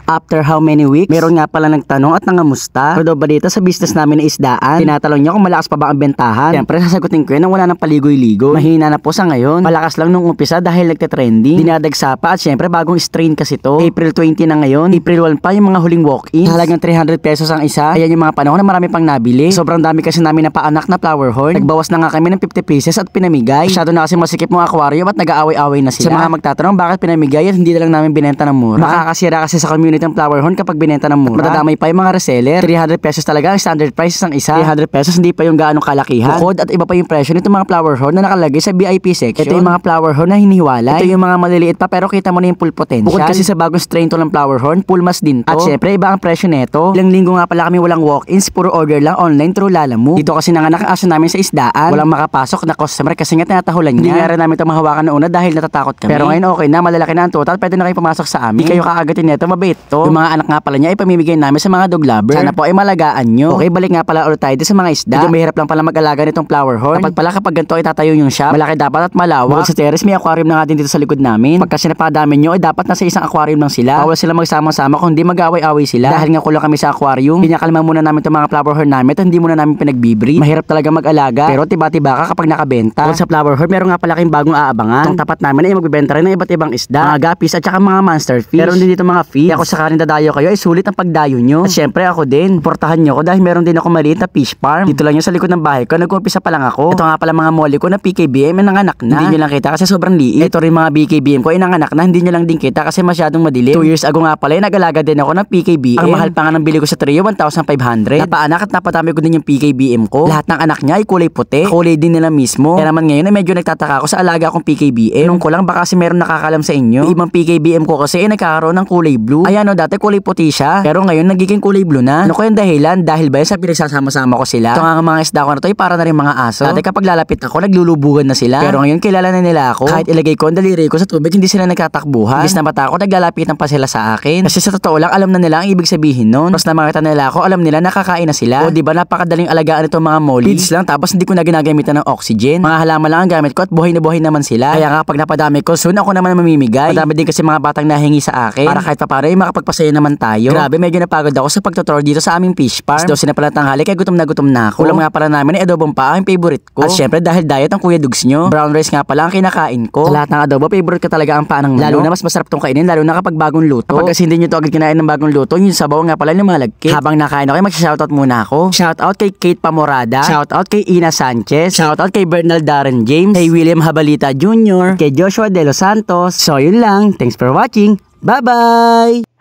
After how many weeks? Meron nga pala nagtanong at nangamusta. Pero daw balita sa business namin na isdaan. Tinatalong niya kung malakas pa ba ang bentahan. Siyempre sasagutin ko yun nang wala ng paligoy-ligoy. Mahina na po sa ngayon. Malakas lang nung umpisa dahil nagte-trending. Dinadagsa pa at siyempre bagong strain kasi to. April 20 na ngayon. April 1 pa yung mga huling walk-ins. Halagang 300 pesos ang isa. Ayan yung mga panahon na marami pang nabili. Sobrang dami kasi namin na paanak na flower horn. Nagbawas na nga kami ng 50 pieces at pinamigay. Masyado na kasi masikip mga aquarium at nag-aaway-away na sila. Sa mga magtatanong bakit pinamigay at hindi na lang namin binenta ng mura. Makakasira kasi sa community ng flower horn kapag binenta ng mura. Matadamay pa yung mga reseller. 300 pesos talaga ang standard price ng isa. 300 pesos hindi pa yung gaanong kalakihan. Bukod at iba pa yung presyo nitong mga flower horn na nakalagay sa VIP section. Ito yung mga flower horn na hinihiwalay. Ito yung mga maliliit pa pero kita mo na yung full potential. Bukod kasi sa bagong strain to ng flower horn, full mass din to. At syempre iba ang presyo nito. Ilang linggo nga pala kami walang walk-ins, puro order lang online through Lalamove. Dito kasi nanganak ang aso namin sa isdaan. Walang makapasok na customer kasi nga tinatahulan niya. Hindi nga rin namin ito mahawakan na una dahil natatakot kami. Pero ngayon okay na, malalaki na ang total, pwede na kayo pumasok sa amin. Hindi kayo kaagatin nito, mabait to. Yung mga anak nga pala niya ay pamimigay namin sa mga dog lover. Sana po ay malagaan nyo. Okay, balik nga pala ulit tayo sa mga isda. Medyo mahirap lang pala mag-alaga nitong flower horn. Kapag ganito ay tatayo yung shop, malaki dapat at malawak. Bukod sa terrace, may aquarium na nga din dito sa likod namin. Pagka sinapadami nyo ay dapat nasa isang aquarium lang sila. Bawal sila magsama-sama kung hindi mag-away-away sila. Dahil nga kulang kami sa aquarium, pinakalma muna namin itong mga flower horn namin at hindi muna namin pinagbibreed. Mahirap talaga mag-alaga, pero tiba-tiba ka kapag nakabenta. Bukod sa flower horn, meron nga pala kayong bagong aabangan. Itong tapat namin ay magbibenta rin ng iba't ibang isda, mga guppies at saka mga monster fish. Meron din dito mga feeds. Kaya kung sakaling dadayo kayo ay sulit ang pagdayo nyo. At syempre ako din, portahan nyo ko dahil meron din ako maliit na fish farm. Dito lang yun sa likod ng bahay ko, nag-umpisa pa lang ako. Ito nga pala mga molly ko na PKBM ay nanganak na. Hindi nyo lang kita kasi sobrang liit. Ito rin mga BKBM ko ay nanganak na, hindi nyo lang din kita kasi masyadong madilim. 2 years ago nga pala ay nag-alaga din ako ng PKBM. Ang mahal pa nga ng bili ko sa trio, 1,500. Napaanak at napatami ko din yung PKBM ko. Lahat ng anak niya ay kulay puti. Kulay din nila mismo. Kaya naman ngayon ay medyo nagtataka ako sa alaga akong PKBM. Nung ko lang baka kasi meron nakakalam sa inyo. Yung ibang PKBM ko kasi ay nagkakaroon ng kulay blue. Ayan o, dati kulay puti siya. Pero ngayon nagiging kulay blue na. Ano ko yung dahilan? Dahil ba sa pinagsasama-sama ko sila? Ito nga mga isda ko na to ay para na rin mga aso. Dati kapag lalapit ako, naglulubugan na sila. Pero ngayon kilala na nila ako. Kahit ilagay ko ang daliri ko sa tubig, hindi sila nagtatakbuhan. Imbis na matakot, naglalapitan pa sila sa akin. Kasi sa totoo lang, alam na nila ang ibig sabihin nun. Tapos na makita nila ako, alam nila nakakain na sila. O diba napakadaling alagaan itong mga molly. Feeds lang tapos hindi ko na ginagamitan ng oxygen. Mga halaman lang ang gamit ko at buhay na buhay naman sila. Kaya nga kapag napadami ko, soon ako naman mamimigay. Madami din kasi mga batang nahingi sa akin. Para kahit papara ay makapagpasaya naman tayo. Grabe, medyo napagod ako sa pagtutor dito sa aming fish farm. 12 na pala tanghali kaya gutom na ako. Ulam nga pala namin ay adobong pa, ang favorite ko. At syempre dahil diet ang kuya dugs nyo, brown rice nga pala ang kinakain ko. Sa lahat ng adobo, favorite ko talaga ang paanang manok. Lalo na mas masarap tong kainin, lalo na kapag bagong luto. Kapag kasi hindi nyo to agad kinain ng bagong luto, yung sabaw nga pala lumalagkit. Habang nakain ako, mag-shoutout muna ako. Shoutout kay Kate Pamorada, shoutout kay Ina Sanchez, shoutout kay Bernal Darren James, kay William Habalita Jr., kay Joshua De Los Santos. So yun lang, thanks for watching. Bye-bye!